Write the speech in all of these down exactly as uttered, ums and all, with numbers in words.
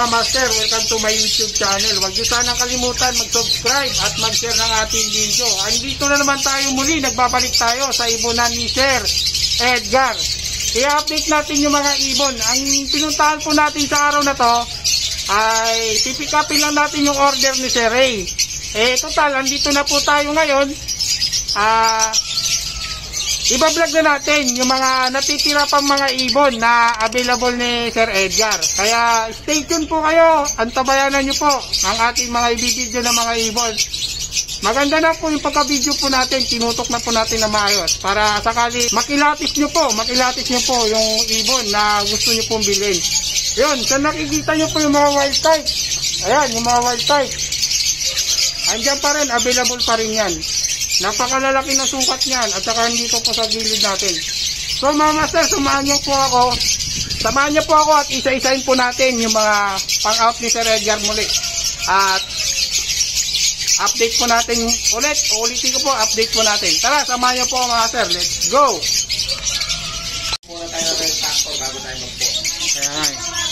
mga master, welcome to my YouTube channel. Huwag nyo sanang kalimutan mag-subscribe at mag-share ng ating video. Andito na naman tayo muli, nagbabalik tayo sa ibonan ni Sir Edgar. I-update natin yung mga ibon. Ang pinuntahan po natin sa araw na to ay pipick upin lang natin yung order ni Sir Ray. Eh total, andito na po tayo ngayon. Ah... Uh, Iba-vlog na natin yung mga natitira pang mga ibon na available ni Sir Edgar. Kaya stay tuned po kayo. Antabayanan nyo po ang ating mga ibibidyo ng mga ibon. Maganda na po yung pagka-video po natin. Tinutok na po natin na maayos. Para sakali makilatis nyo po, makilatis nyo po yung ibon na gusto nyo pong bilhin. Yun, so nakikita nyo po yung mga wild type. Ayan, yung mga wild type. Andiyan pa rin, available pa rin yan. Napakalalaki na sukat niyan at saka dito po sa gilid natin. So mga master, samahan niyo po ako. Samahan niyo po ako at isa-isahin po natin yung mga pang-out ni Sir Edgar muli. At update po natin ulit. Ulitin ko po, update po natin. Tara, samahan niyo po mga master. Let's go! Muna tayo ng red factor bago tayo magpo. Ayan.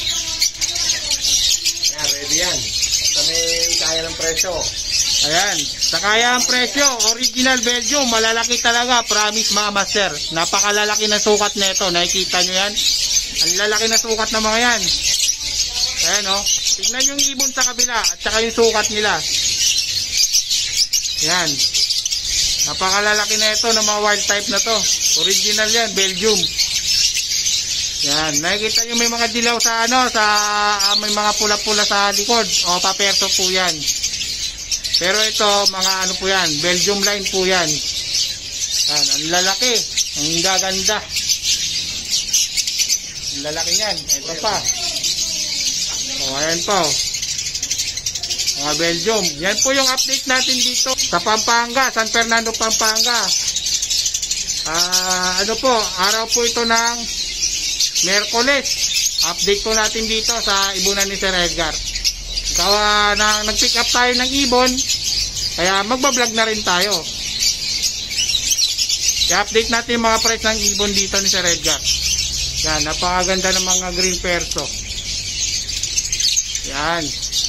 Ayan, ready yan. Basta may kaya ng presyo. Ayan, sa kaya ang presyo, original Belgium, malalaki talaga, promise mga master. Napakalalaki na sukat nito, nakikita nyo yan? Ang lalaki na sukat ng mga yan. Ayan o, oh. Tignan yung ibon sa kabila at saka yung sukat nila. Ayan, napakalalaki na ito ng mga wild type na to. Original yan, Belgium. Yan, nakikita nyo may mga dilaw sa ano, sa uh, may mga pula-pula sa likod. O, paperso po yan. Pero ito, mga ano po yan, Belgium line po yan. Yan, ang lalaki, ang gaganda. Ang lalaki yan, ito pa. O, ayan po. Mga Belgium. Yan po yung update natin dito sa Pampanga, San Fernando, Pampanga. Ah, ano po, araw po ito ng Miyerkules. Update po natin dito sa ibonan ni Sir Edgar. Kawa na nag-pick up tayo ng ibon, kaya magbablog na rin tayo. I-update natin yung mga price ng ibon dito ni Sir Edgar. Yan, napakaganda ng mga green perso. Yan.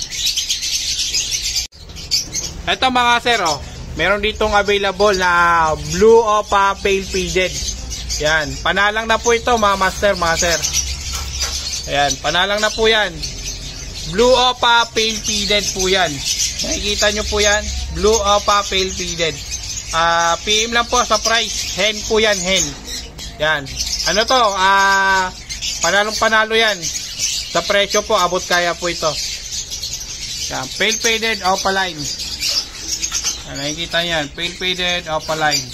Ito mga sir, oh, meron ditong available na Blue Opa Pale Faded. Yan, panalang na po ito mga master, mga sir. Ayan, panalang na po yan. Blue Opa Pale Faded po yan. Nakikita nyo po yan. Blue Opa Pale Faded. uh, P M lang po sa price. Hen po yan, hen. Yan. Ano to? Uh, panalong panalo yan. Sa presyo po, abot kaya po ito. Yan. Pale Faded Opaline. Yan, nakikita nyo yan. Pale Faded Opaline.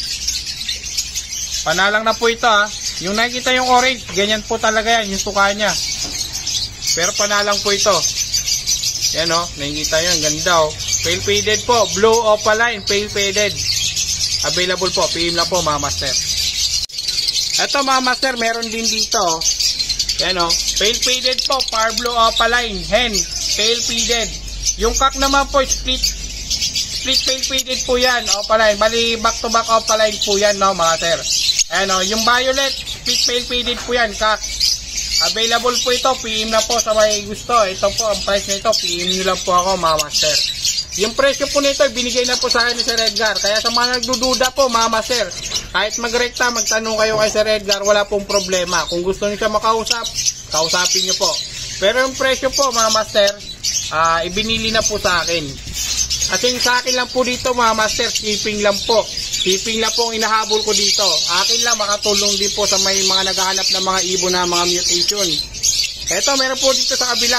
Panalang na po ito ha. Yung nakikita yung orange, ganyan po talaga yan. Yung tuka nya. Pero panalang po ito. Yan o, nakikita nyo, ang ganda o. Pale Faded po, Blue Opaline, Pale Faded. Available po, P M lang po mga master. Ito mga master, meron din dito. Yan o, Pale Faded po, Par Blue Opaline, hen, Pale Faded. Yung cock naman po, split, split Pale Faded po yan, Opaline. Bali, back to back Opaline po yan no mga sir. Yan o, yung violet, split Pale Faded po yan, cock. Available po ito, P M na po sa may gusto. Ito po, ang price nito, P M nyo lang po ako mga master. Yung presyo po nito, binigay na po sa akin ni Sir Edgar. Kaya sa mga nagdududa po mga master, kahit magrekta, magtanong kayo kay Sir Edgar, wala pong problema. Kung gusto niyo siya makausap, kausapin nyo po. Pero yung presyo po mga master, uh, ibinili na po sa akin. Kasi sa akin lang po dito mga master, shipping lang po. Shipping lang po ang inahabol ko dito. Akin lang, makatulong din po sa may mga naghahanap ng mga ibon na mga mutation. Ito, meron po dito sa kabila.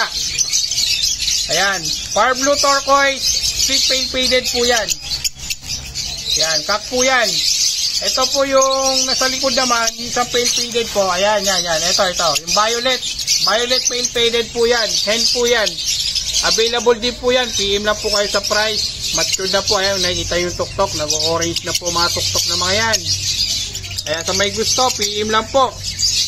Ayan, Par Blue Turquoise, Split Pale Faded po yan. Yan, cock po yan. Ito po yung nasa likod naman, yung sa Pale Faded po. Ayan, yan, yan. Ito, ito. Yung violet. Violet Pale Faded po yan. Hen po yan. Available din po yan. P M lang po kayo sa price. Mature na po. Ayan, nakikita yung tuktok. Nag-orange na po mga tuktok na mga yan. Ayan, sa may gusto, P M lang po.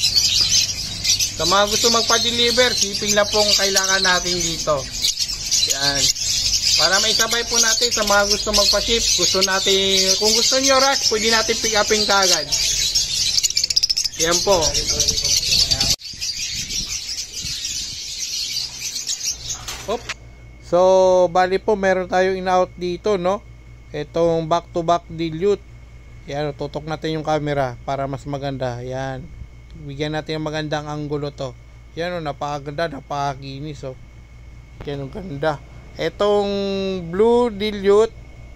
Sa mga gusto magpa-deliver, shipping lang po ang kailangan natin dito. Ayan. Para may sabay po natin sa mga gusto magpa-ship. Gusto natin, kung gusto nyo rush, pwede natin pick upin kagad. Yan po. Oop. So, bali po, meron tayong in-out dito, no? Itong back-to-back dilute. Yan, tutok natin yung camera para mas maganda. Yan. Bigyan natin yung magandang angulo to. Yan, oh, napakaganda, napakakinis, oh. Yan, ang ganda. Itong blue dilute,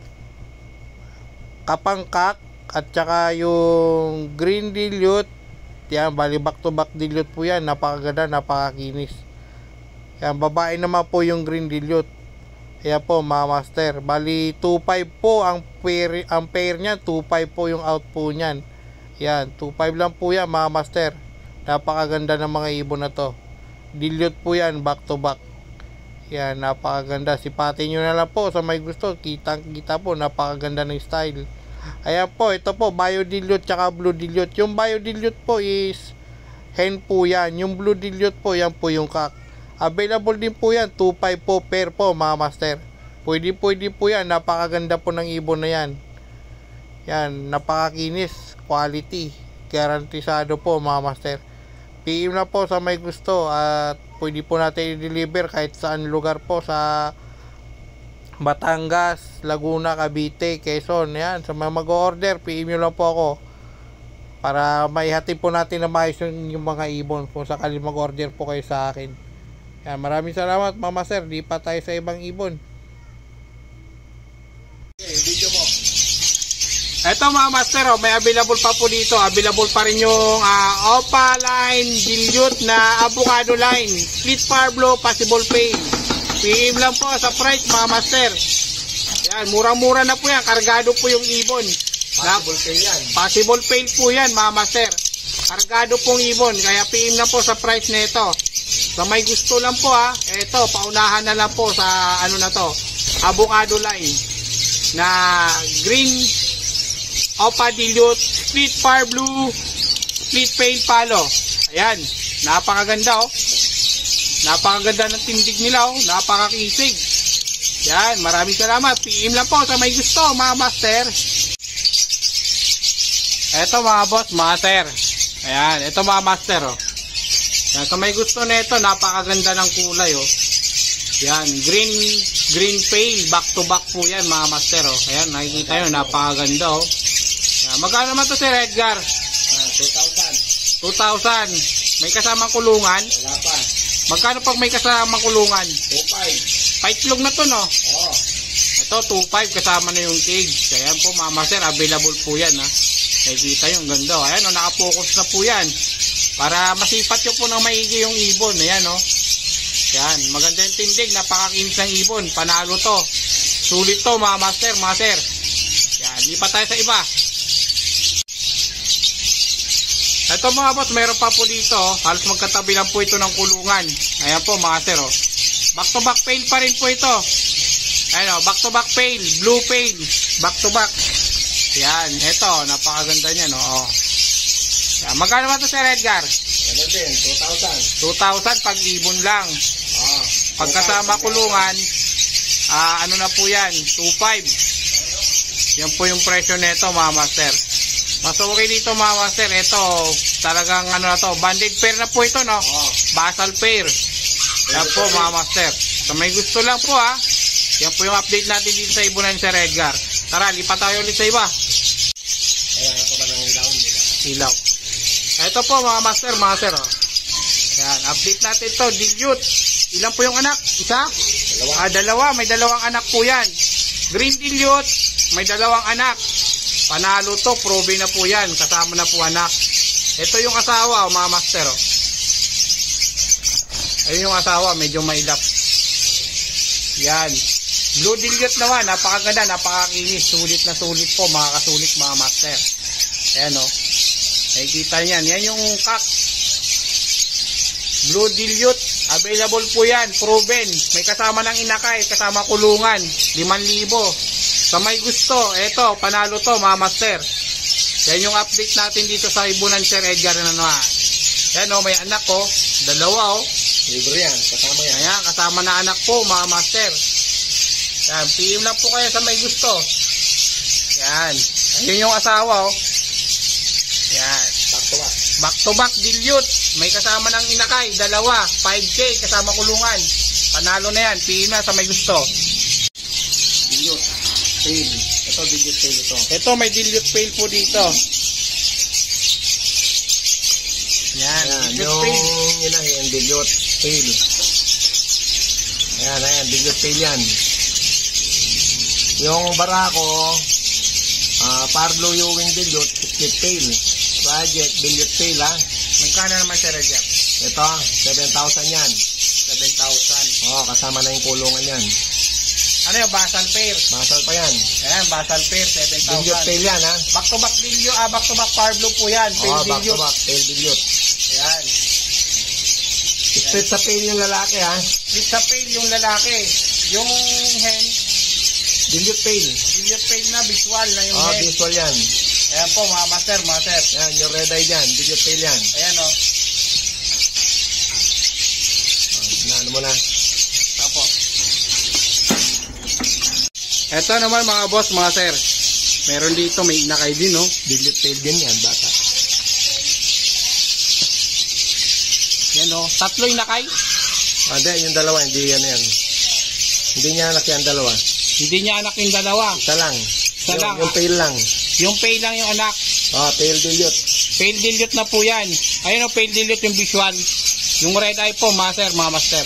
kapangkak, at saka yung green dilute, yan, bali back to back dilute po yan, napakaganda, napakakinis. Yan, babae naman po yung green dilute. Yan po mga master, bali two point five po ang pair, ang pair niyan, two point five po yung out po niyan. Yan, two point five lang po yan mga master. Napakaganda ng mga ibon na to. Dilute po yan, back to back. Yan, napakaganda. Sipatin nyo na lang po sa may gusto. Kitang kita po, napakaganda ng style. Ayan po, ito po, bio dilute tsaka blue dilute. Yung bio dilute po is hen po yan. Yung blue dilute po, yan po yung kak. Available din po yan, two point five po pair po mga master. Pwede pwede po yan, napakaganda po ng ibon na yan. Yan, napakakinis, quality, garantisado po mga master. P M na po sa may gusto at pwede po natin i-deliver kahit saan lugar po sa Batangas, Laguna, Cavite, Quezon. Yan, sa mga mag-order, P M nyo lang po ako para maihatid po natin na maayos yung mga ibon kung sakali mag-order po kayo sa akin. Yan, maraming salamat Mama Sir, di pa tayo sa ibang ibon. Okay, video mo. Ito mga master, oh, may available pa po dito. Available pa rin yung uh, Opaline dilute na avocado line, split parblo, possible pay. P M lang po sa price mga master. Yan, murang-mura na po yan. Kargado po yung ibon. Possible pay yan. Possible pay po yan mga master. Kargado pong ibon. Kaya P M lang po sa price nito. Sa may gusto lang po ha. Ito, paunahan na lang po sa ano na to. Avocado line na green Opa dilute, split far blue, split pale palo. Ayan, napakaganda oh. Napakaganda ng tindig nila oh, napakakisig. Yan, maraming salamat. P M lang po sa may gusto mga master. Eto mga boss, master. Ayan, ito mga master oh. Yan, sa may gusto nito, napakaganda ng kulay oh. Yan, green green pale, back to back po yan mga master oh. Ayan, nakikita nyo, napakaganda oh. Yan, magkano naman to Sir Edgar? Ah, two thousand. two thousand. May kasamang kulungan? Wala pa. Magkano pag may kasamang kulungan? two point five. Paitlog na to no? Oo. Ito, two point five kasama na yung cage. Ayan po mga master, available po yan ha. Nakikita yung ganda. Ayan o, oh, nakapokus na po yan. Para masipat nyo po ng maigi yung ibon. Ayan o. Oh. Yan, maganda yung tindig. Napakakinis ng ibon. Panalo to. Sulit to mga master, mga sir. Yan, lipat tayo sa iba. Ito mga boss, meron pa po dito. Halos magkatabi lang po ito ng kulungan. Ayan po mga sir. Oh. Back to back pail pa rin po ito. Ayan o, back to back pail. Blue pail. Back to back. Yan, ito. Napakaganda niyan. Oh. Yan, magkano ba ito Sir Edgar? Ano din, two thousand. two thousand pag ibon lang. Ah, Pagkasama kulungan, ah, ano na po yan? two point five. Yan po yung presyo nito mga master. Mas okay dito mga master. Ito, talagang ano na to. Banded pair na po ito, no? Oh. Basal pair. Yan po mga master. So may gusto lang po ha. Yan po yung update natin dito sa ibunan ni Sir Edgar. Tara, lipat tayo ulit sa iba. Ayan, ito ba ng ilaw nila? Ilaw. Ito po mga master, mga sir. Oh. Yan, update natin to. Dilute. Ilan po yung anak? Isa? Dalawa. Ah, dalawa. May dalawang anak po yan. Green dilute. May dalawang anak. Panalo to. Probe na po yan. Kasama na po anak. Ito yung asawa, oh, mga master. Oh. Ayun yung asawa. Medyo mailap. Yan. Blue dilute naman. Napakaganda. Napakakinis. Sulit na sulit po. Mga kasulit mga master. Ayan o. Oh. Nakikita niyan. Yan yung kak. Blue dilute. Available po yan. Proven. May kasama ng inakay. Kasama kulungan. limang libo. Sa may gusto. Eto. Panalo to mga master. Yan yung update natin dito sa ibunan Sir Edgar na naman. Yan o. May anak ko. Oh. Dalawa o. Oh. Libre yan. Kasama yan. Ayan. Kasama na anak po mga master. Yan. P M lang po kayo sa may gusto. Yan. Ayun yung asawa o. Oh. Yan. Back to back. Back to back dilute. May kasama ng inakay. Dalawa. five K kasama kulungan. Panalo na yan. P M na sa may gusto. Dilute. Fail. Ito, dilute fail ito. Ito, may dilute fail po dito. Yan. Ayan, Dilute yung fail. inahin, dilute fail. Ayan, ayan, dilute fail yan. Yung barako, uh, Pablo Ewing dilute, split fail. Project, dilute fail ha. Magkano naman siya, Redjack? Ito, seven thousand yan. seven thousand. Oo, kasama na yung kulungan yan. Ano yung basal pair? Basal pa yan. Ayan, basal pair, seven thousand. Dilute fail yan ha. Back to back dilute, ah, back to back Pablo po yan. Fail Oo, back to dilute. back, fail dilute. Ayan. Split sa fail yung lalaki ha. Split sa fail yung lalaki. Yung hen, Dilute fail. dilute fail na, visual na yung Oo, hen. visual yan. Ayan po, mga master, master. Yan, yung red eye dyan, dilute fail yan. Ayan o. Oh. Ano mo na? Tapos. Ito naman mga boss, mga sir. Meron dito, may inakay din, no? Dilute fail din yan, bata. Yan, no? Tatlo inakay. Ah, di, yung dalawa, hindi yan yan. Hindi niya anak yan, dalawa. Hindi niya anak yung dalawa. Isa lang. Isa yung, lang, Yung ah. fail lang. Yung fail lang yung anak. Ah, fail dilute. Fail dilute na po yan. Ayun o, fail dilute yung visual. Yung red eye po, master, mga master.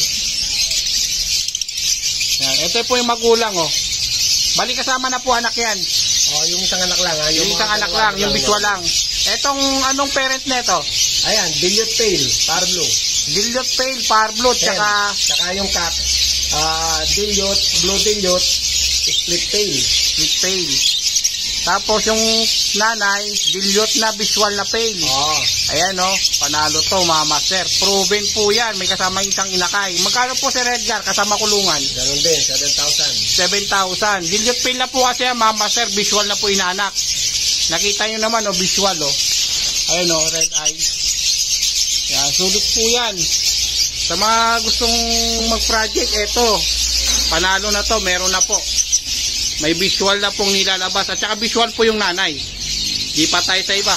Yan. Ito po yung magulang, oh. Bali kasama na po anak yan. Oh, yung isang anak lang ha. Yung, mga isang anak dalawa, lang, yung dalawa. visual lang. Etong anong parent nito? Ayan, dilute fail, Pablo. Dilute fail, Parblo, tsaka Tsaka yung cat. Ah, dilute, blue dilute, split fail. split fail. Tapos yung nanay, dilute na visual na fail. Oh, Ayan o, panalo to mga master. Proven po yan, may kasama isang inakay. Magkano po si Redgar kasama kulungan? ganun din, seven thousand. seven thousand. Dilute fail na po kasi yan mga master, visual na po inaanak. Nakita nyo naman o, visual o. Ayan o, red eye. Yan, sulit po yan. Sa mga gustong mag-project, eto, panalo na to, meron na po. May visual na pong nilalabas. At saka visual po yung nanay. Di pa tayo sa iba.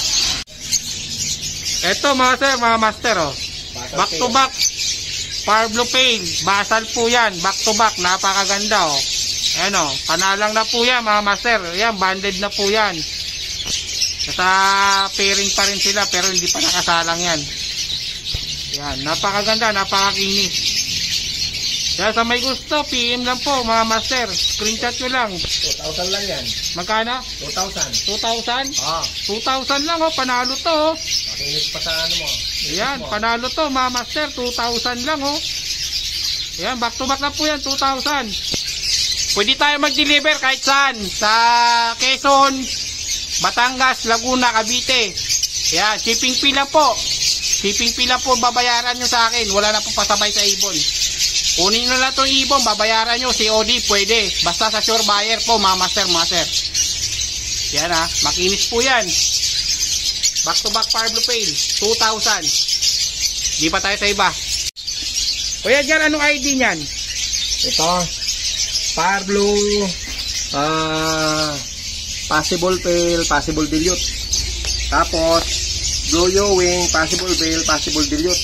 Eto mga sir, mga master oh. Back to back. Pablo Fail. Basal po yan. Back to back. Napakaganda oh. Ayan oh. Panalang na po yan mga master. Ayan, banded na po yan. Sa pairing pa rin sila pero hindi pa nakasalang yan. Yan, napakaganda, napakakinis. Kaya sa may gusto, P M lang po mga master. Screenshot nyo lang. two thousand lang yan. Magkano? two thousand. two thousand? Ah, two thousand lang oh, panalo to oh. makinis pa sa ano mo. Ayan, panalo to mga master, two thousand lang oh. Ayan, back to back na po yan, two thousand. Pwede tayo mag-deliver kahit saan. Sa Quezon, Batangas, Laguna, Cavite. Ayan, shipping fee lang po. Shipping fee lang po babayaran nyo sa akin. Wala na po pasabay sa ibon. Kunin nyo lang itong ibon, babayaran nyo. C O D, pwede. Basta sa sure buyer po, mga master, master. Yan ha, makinis po yan. Back to back Pablo Fail, two thousand. Di pa tayo sa iba. Kuya Jar, anong I D niyan? Ito, Pablo, ah, possible fail, possible dilute. Tapos, Blue Ewing, possible fail, possible dilute.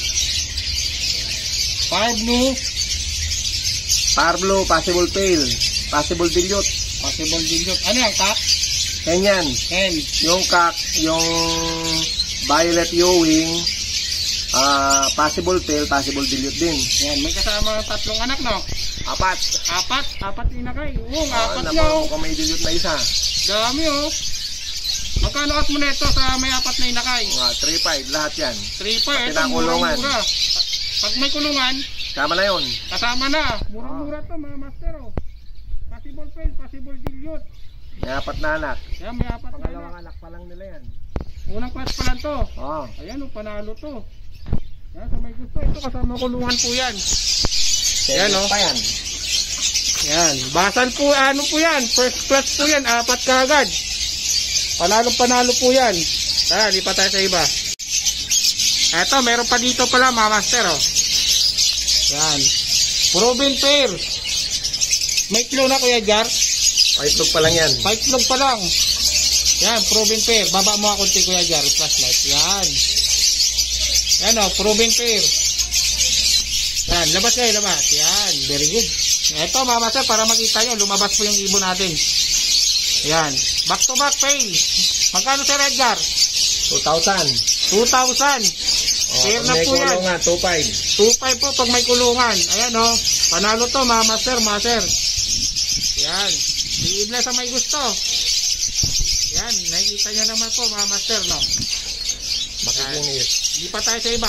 Pablo, Pablo, possible fail, possible dilute. possible dilute. Ano yan, kak? Ganyan. N. Yung kak, yung Violet Ewing, ah, possible fail, possible dilute din. Yan, may kasama tatlong anak, no? Apat. Apat, apat inakay. Oo, Ah, apat naku, na oh. mukhang may dilute na isa. Dami oh. Magkano at mo neto sa may apat na inakay? Mga three five, lahat yan. three pa, Pati eto na kulungan. mura-mura. Pag may kulungan, Tama na yun. kasama na. Mura-mura to mga master oh. Possible fail, possible dilute. May apat na anak. Yan, may apat na Pangalawang anak. anak pa lang nila yan. Unang class pa lang to. Oo. Ayan oh, panalo to. Yan, sa may gusto, ito kasama kulungan po yan. Yan, oh. Pa yan. Yan, basal po, ano po yan, first class po yan, apat kaagad. Panalo panalo po yan. Tara, lipat tayo sa iba. Eto, meron pa dito pala mga master oh. Yan. Proven pair. May kilo na Kuya Jar. Paitlog pa lang yan. Paitlog pa lang. Yan, proven pair. Baba mo ako konti Kuya Jar, flashlight. Yan. Yan oh, proven pair. Yan, labas kayo, labas. Yan, very good. Ito mga master, para makita nyo, lumabas po yung ibon natin. Yan, back to back fail. Magkano Sir Edgar? two thousand. two thousand. Oh, Fair na po yan. two five. two five po pag may kulungan. Ayan o, oh, panalo to mga master, master. Yan, iibla sa may gusto. Yan, nakikita nyo naman po mga master, no? Makikinis. Hindi pa tayo sa iba.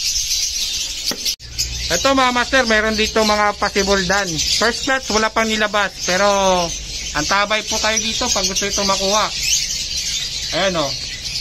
Ito mga master, meron dito mga possible dan. First clutch, wala pang nilabas. Pero, ang tabay po tayo dito pag gusto ito makuha. Ayan o.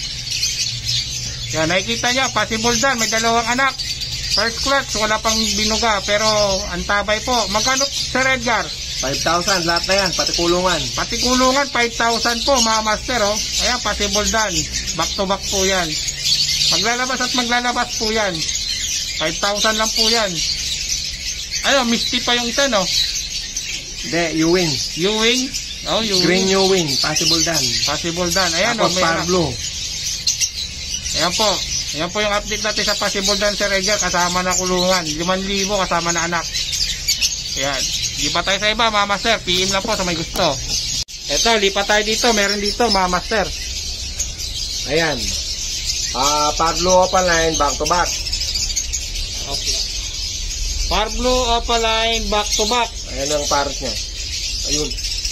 Yan, nakikita nyo, possible dan. May dalawang anak. First clutch, wala pang binuga. Pero, ang tabay po. Magkano Sir Edgar? five thousand lahat na yan, pati kulungan. Pati kulungan, five thousand po mga master, oh. Ayan, possible dan. Back to back po yan. Maglalabas at maglalabas po yan. five thousand lang po yan. Ayun, misty pa yung isa, no? Hindi, Ewing. Ewing. Oh, Ewing. Green Ewing, possible dan. Possible dan. Ayan, Tapos oh, may Par anak. Blue. Ayan po. Ayan po yung update natin sa possible dan, Sir Edgar. Kasama na kulungan. limang libo kasama na anak. Ayan. Lipat tayo sa iba, mga master. P M lang po sa may gusto. Eto, lipat tayo dito. Meron dito, mga master. Ayan. Ah, Par Blue Opaline, back to back. Okay. Par Blue Opaline, back to back. Ayan ang pares niya. Ayun.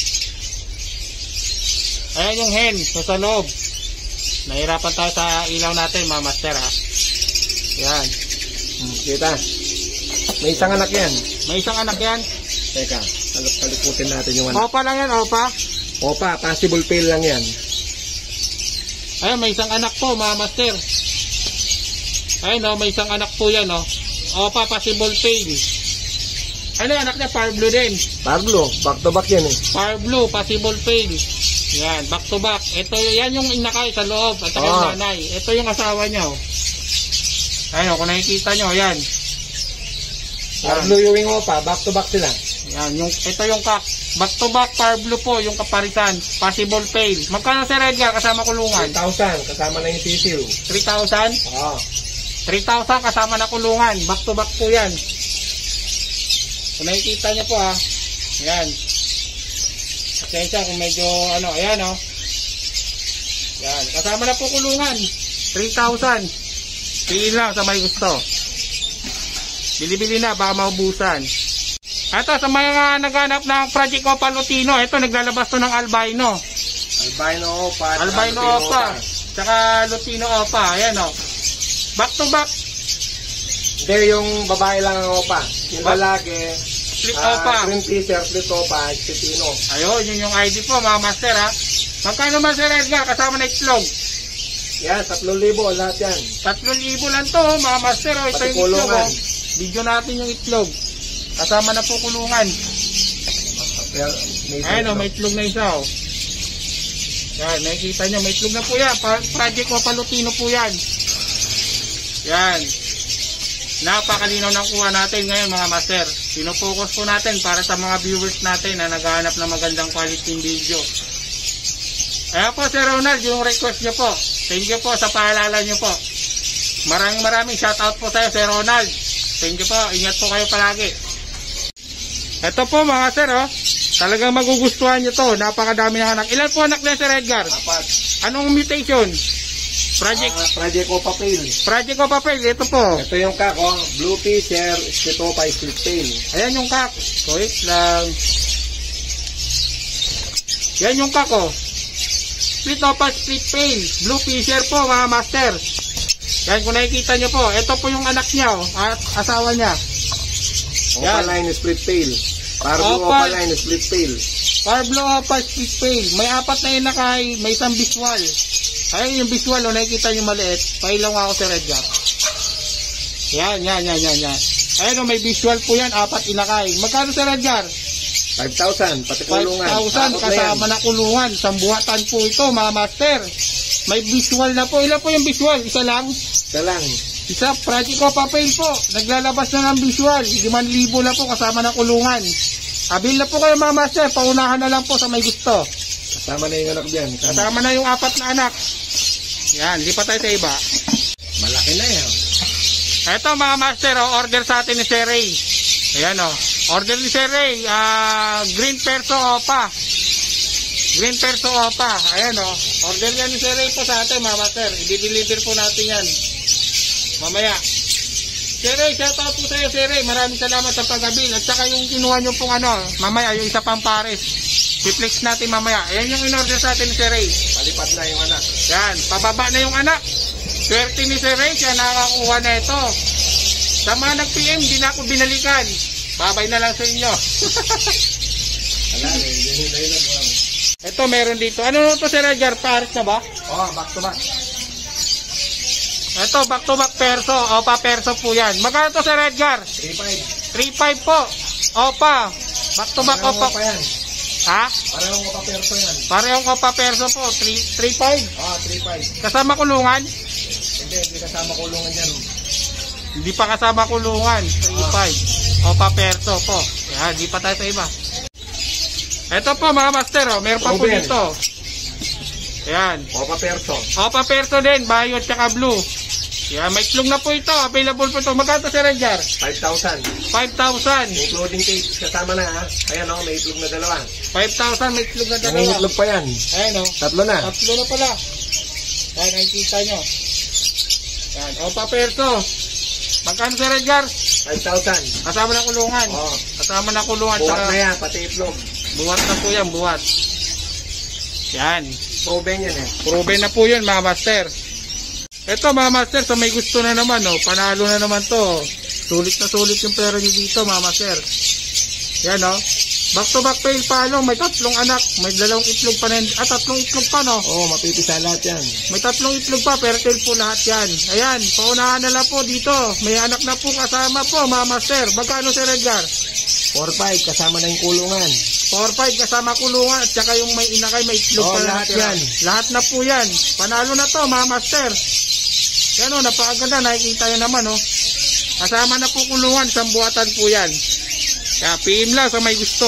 Ayan yung hen, sa loob. Nahirapan tayo sa ilaw natin, mga master, ha. Yan. Hmm, kita. May isang anak yan. May isang anak yan. Teka, kalip kaliputin natin yung anak. Opa lang yan, opa. Opa, possible fail lang yan. Ayan, may isang anak po, mga master. Ayan, oh, may isang anak po yan, oh. Opa, possible fail. Ano, anak niya, Par Blue din. Par Blue, back to back yan eh. Par Blue, possible fail. Yan, back to back. Ito, yan yung inakay sa loob at saka yung Oh. nanay. Ito yung asawa niya, oh. Ayan, oh, kung nakikita nyo, yan. Par Blue Ewing Opa, back to back sila. Yan, yung, ito yung kak. Back to back, Par Blue po, yung kaparisan. Possible fail. Magkano Sir Edgar kasama kulungan? three thousand, kasama na yung sisiw. three thousand? Oo. three thousand kasama na kulungan. Back to back po yan. Kung nakikita nyo po, ha. Yan. Pasensya kung medyo, ano, ayan, oh. Yan. Kasama na po kulungan. three thousand. Piliin lang sa may gusto. Bili-bili na, baka maubusan. Ito, sa mga naghanap ng Project Opa Lutino, ito, naglalabas to ng albino. Albino Opa. Albino Opa. Tsaka Lutino Opa. Ayan, oh. Back to back. Hindi, yung babae lang ang Opa. Yung Ba- lalaki, Split ah, Opa. green t-shirt, split Opa, Lutino. Ayun, yun yung I D po, mga master, ha. Magkano man, Sir Edgar, kasama na itlog? Yan, tatlong libo lahat yan. tatlong libo lang to, oh, mga master, oh. Ito Pati yung itlog, kulungan. oh. Video natin yung itlog. Kasama na po kulungan. Kaya, may Ayun, oh, may itlog na isa, oh. Yan, nakikita nyo, may itlog na po yan. Pa- Project Opa Lutino po yan. Yan. Napakalinaw ng kuha natin ngayon, mga master. Pinofocus po natin para sa mga viewers natin na naghahanap ng magandang quality video. Ayan po, Sir Ronald, yung request nyo po. Thank you po sa paalala nyo po. Maraming maraming shoutout po tayo, Sir Ronald. Thank you po. Ingat po kayo palagi. Ito po, mga sir, oh. Talagang magugustuhan nyo to. Napakadami ng anak. Ilan po anak niya, Sir Edgar? Apat. Anong mutation? Project Ah, Project Opa Fail. Project Opa Fail. Ito po. Ito yung kako, blue fisher, split Opa, split tail. Ayan yung kak. So, wait lang. Yan yung kak, oh. Split Opa, split fail. Blue Fisher po, mga master. Yan, kung nakikita nyo po. Ito po yung anak niya, oh. At asawa niya. Opa Yan. line, split tail. Para blue Opa- Opa line, split tail. Parblo Opa, split fail. May apat na inakay. May isang visual. Ayun yung visual, oh. Nakikita nyo maliit. Pailaw ako, Sir Edgar. Yan, yan, yan, yan, yan. Ayun, oh, may visual po yan. Apat inakay. Magkano, Sir Edgar? five thousand, pati kulungan. five thousand Takot na kasama yan. na kulungan. Sambuhatan po ito, mga master. May visual na po. Ilan po yung visual? Isa lang? Isa lang. Isa, Project Opa Fail po. Naglalabas na ng visual. limang libo na po kasama na kulungan. Abil na po kayo, mga master. Paunahan na lang po sa may gusto. Kasama na yung anak dyan. Kasama na yung apat na anak. Yan, lipat tayo sa iba. Malaki na yan. Eto mga master, oh, order sa atin ni Sir Ray. Ayan o. Oh. Order ni Sir Ray. Uh, green perso opa. Green perso opa. Ayan o. Oh. Order yan ni Sir Ray po sa atin mga master. I-deliver po natin yan. Mamaya. Sir Ray, shout out po sa iyo Sir Ray. Maraming salamat sa pag-abil. At saka yung kinuha nyo pong ano, mamaya yung isa pang pares. I-flex natin mamaya. Ayan yung in-order sa atin ni Sir Ray. Palipad na yung anak. Yan. Pababa na yung anak. Swerte ni Sir Ray, siya nakakakuha na ito. Sa mga nag-P M, di na ako binalikan. Babay na lang sa inyo. Ito, meron dito. Ano to Sir Edgar? Paris na ba? Oh, back to back. Ito, back to back perso. Opa, perso po yan. Magkano to Sir Edgar? three five. three five po. Opa. Back to back opa. Yan. Ha? Parehong opa perso yan. Parehong opa perso po. three five. Ah, three five. Kasama kulungan? Hindi, hindi kasama kulungan dyan. Hindi pa kasama kulungan. three five. Opa perso po. Yan, di pa tayo sa iba. Ito po mga master, oh. Meron pa po Open. dito. Yan. Opa perso. Opa perso din, bayo at saka blue. Yan, may itlog na po ito. Available po ito. Magkano Sir Edgar? five thousand. five thousand. Including tape. Kasama na ha. Ayan o, may itlog na dalawa. five thousand, may itlog na dalawa. May itlog pa yan. Ayan o. Tatlo na. Tatlo na pala. Yan, nakikita nyo. Yan, opa perso. Magkano Sir Edgar? five thousand. Kasama na kulungan. Oo. Kasama na kulungan. Buhat Saka, na yan, pati itlog. buhat na po yan, buhat. Yan. Proven yan eh. Proven na po yun mga master. Ito mga master, so may gusto na naman, oh. Panalo na naman to. Sulit na sulit yung pera nyo dito mga master. Yan oh. Back to back pail palong, may tatlong anak, may dalawang itlog pa na, ah tatlong itlog pa no. Oo, oh, mapipisa lahat yan. May tatlong itlog pa, pero tail po lahat yan. Ayan, paunahan na lang po dito. May anak na po kasama po mga master. Magkano Sir Edgar? four five, kasama na yung kulungan. four five kasama kulungan at saka yung may inakay, may itlog Oo, pa lahat natira. yan. Lahat na po yan. Panalo na to mga master. Yan o, napakaganda. Nakikita nyo naman o. Kasama na po kulungan. Isang buhatan po yan. Kaya P M lang sa may gusto.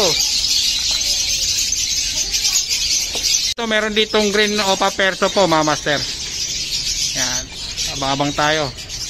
Ito, meron ditong green opa perso po mga master. Yan. Abang-abang tayo.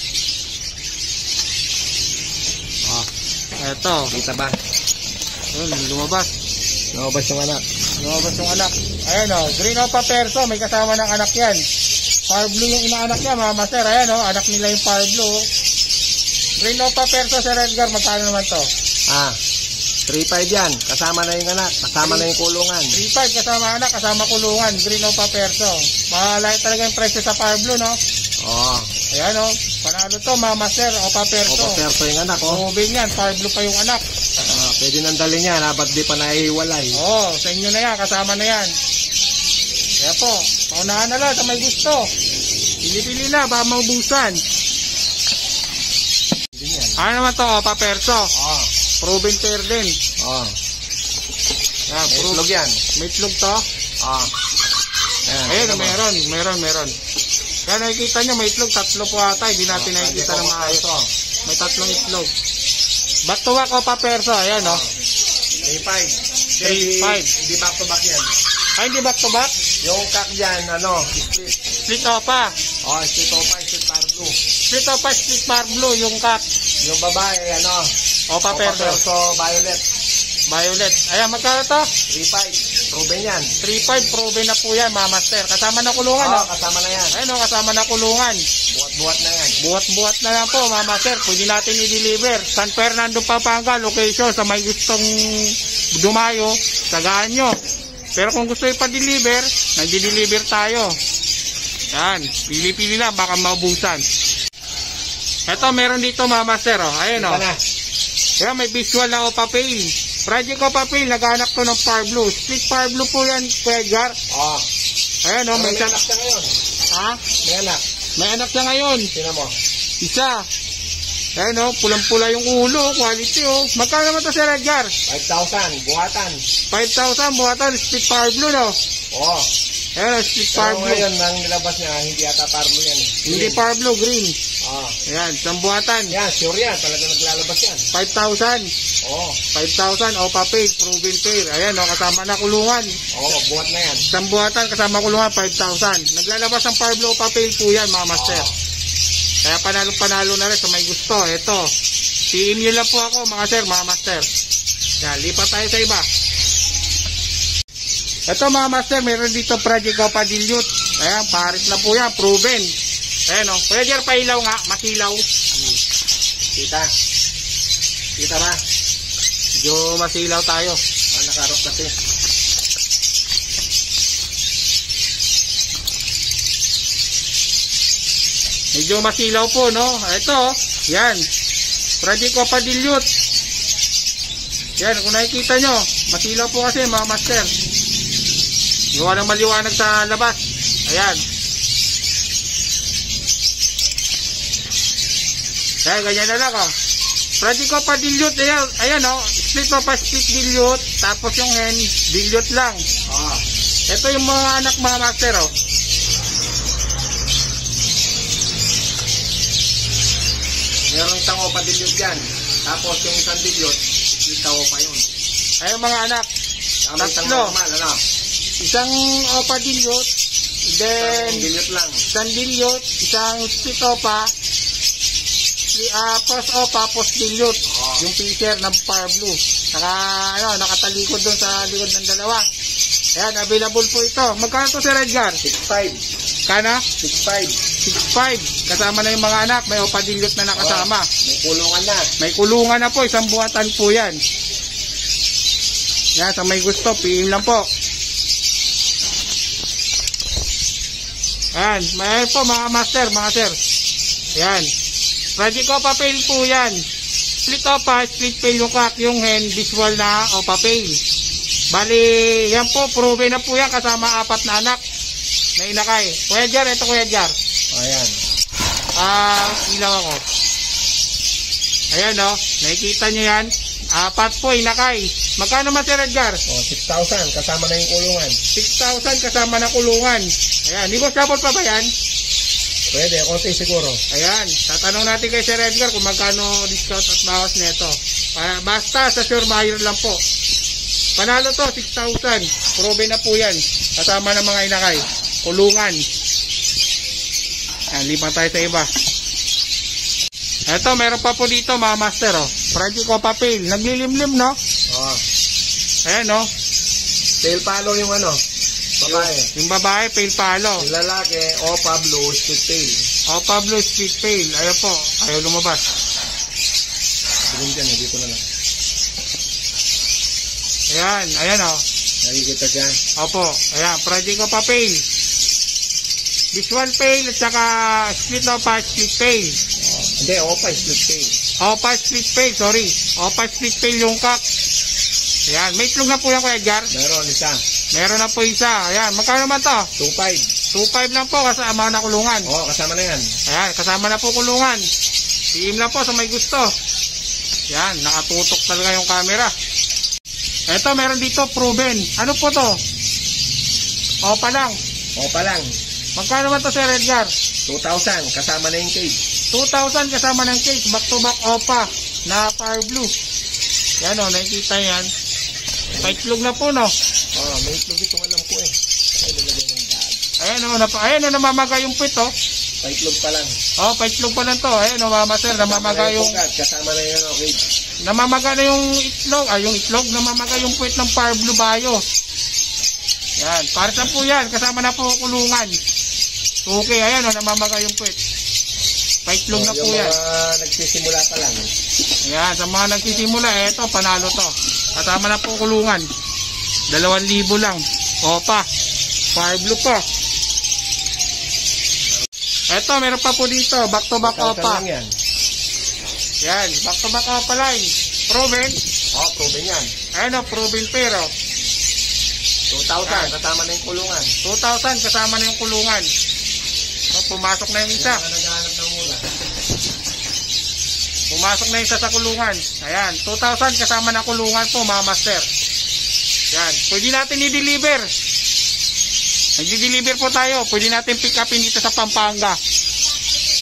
Oh, ito. Kita ba? Yun, lumabas. Lumabas yung anak. Lumabas yung anak. Ayan o, green opa perso. May kasama ng anak yan. Fire blue yung inaanak niya mga master. Ayan o, anak nila yung fire blue. Green opa perso Sir Edgar, magkano naman to? Ah, three five yan. Kasama na yung anak. Kasama na yung kulungan. three five kasama anak, kasama kulungan. Green opa perso. Mahalay talaga yung presyo sa fire blue no? Oo. Ayan o, panalo to mga master. Opa perso. Opa perso yung anak oh. Moving yan, fire blue pa yung anak. Ah, pwede nang dalhin yan ha, ba't di pa naihiwalay? Oo, sa inyo na yan, kasama na yan. Kaya po, paunahan na lang sa may gusto. Pili-pili na, baka maubusan. Ano naman to, opa perso? Oo. Proven pair din. Oo. Yan, May pro- itlog yan. May itlog to? Oo. Ayan, Ayun, ano ba? meron, meron, meron. Kaya nakikita nyo, may itlog, tatlo po ata, hindi natin Oh, nakikita pwede na po maayos. perso. May tatlong itlog. Back to back opa perso, ayan o. three five. three five. Hindi back to back yan. Ay, hindi back to back? Yung kak dyan, ano, split. Split opa. Oh, split opa, split par blue. Split opa, split par blue, yung kak. Yung babae, ano, Opa perso. perso violet. Violet. Ayan, magkano to? three five. Proven yan. three five, proven na po yan, mga master. Kasama na kulungan, Oo, no? kasama na yan. Ayun o, kasama na kulungan. Buhat-buhat na yan. Buhat-buhat na lang po, mga master. Pwede natin i-deliver. San Fernando, Pampanga, location sa may gustong dumayo, tagaan nyo. Pero kung gusto ipa-deliver, nag-deliver tayo. Yan, pili-pili lang, baka maubusan. Ito, meron dito mga master, oh. Ayun, oh. Ito na. Yan, may visual na opa pail. Project opa pail, naghahanap to ng fire blue. Split fire blue po yan, Edgar. Oo. Ayun, oh, may May isa. anak siya ngayon. Ha? May anak. May anak siya ngayon. Tingnan mo. Isa. Ayun, oh, pulang-pula yung ulo, quality, oh. Magkano naman to, Sir Edgar? five thousand. Buhatan. five thousand, buhatan, split fire blue, no? Oo. Ayun, split Pero fire blue. ngayon, nang nilabas niya, hindi ata parlo yan eh. Hindi fire blue, green. Oo. Ayan, isang buhatan. Yan, sure yan. Talaga naglalabas yan. five thousand. Oo. five thousand, opa pail, proven pair. Ayan, oh, kasama na kulungan. Oo, buhat na yan. Isang buhatan, kasama kulungan, five thousand. Naglalabas ang fire blue opa pail po yan, mga master. Oo. Kaya panalo-panalo na rin sa may gusto. Ito, P M nyo lang po ako mga sir, mga master. Yan, lipat tayo sa iba. Ito mga master, meron dito Project Copa Dilute. Ayan, parit na po yan, proven. Ayan o, Roger, pailaw nga, masilaw. Kita. Kita ba? Medyo masilaw tayo. Ah, nakarok kasi. Medyo masilaw po, no? Ito, yan. Project Copa Dilute. Yan, kung nakikita nyo, masilaw po kasi mga master. Gawa ng maliwanag sa labas. Ayan. Ayan, ganyan na lang, oh. Project Copa Dilute, ayan, ayan, oh. Split Copa split dilute. Tapos yung hen, dilute lang. Ah. Ito yung mga anak mga master, oh. Meron isang Copa Dilute dyan. Tapos yung isang dilute, ikaw pa yun. Ayun mga anak. Tama, isang Tatlo. normal, ano? Isang Copa Dilute. Then, Isang dilute lang. isang dilute. Isang split Copa. Uh, post Opa, post dilute. Oh. Yung pitcher ng Power Blue. Naka, ano, nakatalikod doon sa likod ng dalawa. Ayan, available po ito. Magkano to si Redgar? six five. Kana? six five. six five. Kasama na yung mga anak. May Opa Dilute na nakasama. Oh, may kulungan na. May kulungan na po. Isang buwatan po yan. Yan, sa may gusto, P M lang po. Ayan, may po mga master, mga sir. Ayan. Project Copa Pail po yan. Split Opa, split pail yung crack, yung hen, visual na Opa Pail. Bali, yan po, proven na po yan kasama apat na anak na inakay. Kuya Jar, ito Kuya Jar. Ayan. Ah, ilaw ako. Ayan o, oh, nakikita nyo yan. Apat po inakay. Magkano man si Edgar? Oh, six thousand kasama na yung kulungan. six thousand kasama na kulungan. Ayan, negotiable pa ba yan? Pwede, konti siguro. Ayan, tatanong natin kay Sir Edgar kung magkano discount at bawas nito. Para basta sa sure buyer lang po. Panalo to, six thousand. Proven na po yan. Kasama ng mga inakay. Kulungan. Ayan, lipat tayo sa iba. Ito, meron pa po dito mga master. Oh. Project Copa Pail. Naglilimlim, no? Oh. Ayan, no? Tail palo yung ano, babae. Yung babae, pail palo. Yung lalaki, Opa Blue, split tail. Opa Blue, split pail. Ayan po. Ayaw lumabas. Bilhin dyan, eh, dito na lang. Ayan, ayan, oh. Nakikita dyan. Opo, ayan, Project Copa Pail. Visual pail at saka split Opa, split pail. Oh. Hindi, Opa, split tail. Opa, split pail, sorry. Opa, split pail yung kak. Ayan, may itlog na po yan Kuya Edgar. Meron isa. Meron na po isa. Ayan, magkano naman to? two five. two five lang po kasama na kulungan. Oo, oh, kasama na yan. Ayan, kasama na po kulungan. Team lang po sa may gusto. Ayan, nakatutok talaga yung camera. Ito, meron dito, proven. Ano po to? Opa lang. Opa lang. Magkano naman to Sir Edgar? two thousand, kasama na yung cage. two thousand kasama ng case. Back to back Opa na Power Blue. Yan o, nakikita yan. Paitlog na po, no? Oh, may itlog itong alam ko eh. Ay, lalagay ng dad. Ayan o, napa, ayan o, namamaga yung puwit, oh. Paitlog pa lang. Oh, paitlog pa lang to. Ayan o, mama sir, namamaga yung... Kasama na yun, okay. Namamaga na yung itlog. Ay, yung itlog, namamaga yung puwit ng Power Blue Bayo. Yan, para sa po yan. Kasama na po kulungan. Okay, ayan o, namamaga yung puwit. Paitlog oh, na po yung yan. Yung mga nagsisimula pa lang. Ayan, sa mga nagsisimula, eto, panalo to. Kasama na po kulungan. Dalawang libo lang. Opa. Power Blue pa. Eto, meron pa po dito. Back to back Opa. Yan. Yan, back to back Opa line. Proven. Oh, proven yan. Ayan o, proven pero. two thousand, kasama na yung kulungan. two thousand kasama na yung kulungan. So, pumasok na yung isa. Yan, naghahanap ng mula. Pumasok na yung isa sa kulungan. Ayan, two thousand kasama na kulungan po mga master. Yan, pwede natin i-deliver. Nag-deliver po tayo. Pwede natin pick upin dito sa Pampanga.